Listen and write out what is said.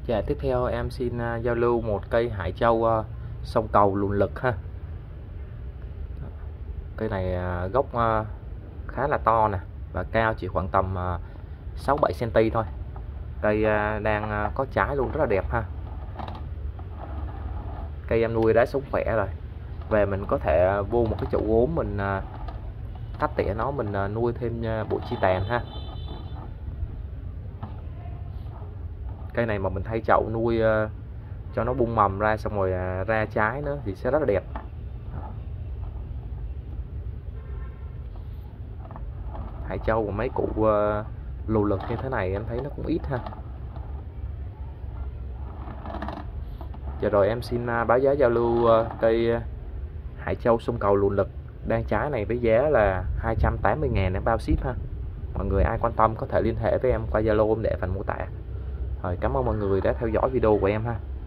Dạ, tiếp theo em xin giao lưu một cây hải châu sông cầu lùn lực ha. Cây này gốc khá là to nè và cao chỉ khoảng tầm 6-7 cm thôi. Cây đang có trái luôn, rất là đẹp ha. Cây em nuôi đã sống khỏe rồi. Về mình có thể vô một cái chậu gốm, mình cắt tỉa nó, mình nuôi thêm bụi chi tàn ha. Cây này mà mình thay chậu nuôi cho nó bung mầm ra, xong rồi ra trái nữa thì sẽ rất là đẹp. Hải châu và mấy cụ lù lực như thế này em thấy nó cũng ít ha. Giờ rồi em xin báo giá giao lưu cây hải châu sông cầu lùn lực đang trái này với giá là 280.000 em bao ship ha. Mọi người ai quan tâm có thể liên hệ với em qua Zalo để phần mô tả. Rồi, cảm ơn mọi người đã theo dõi video của em ha.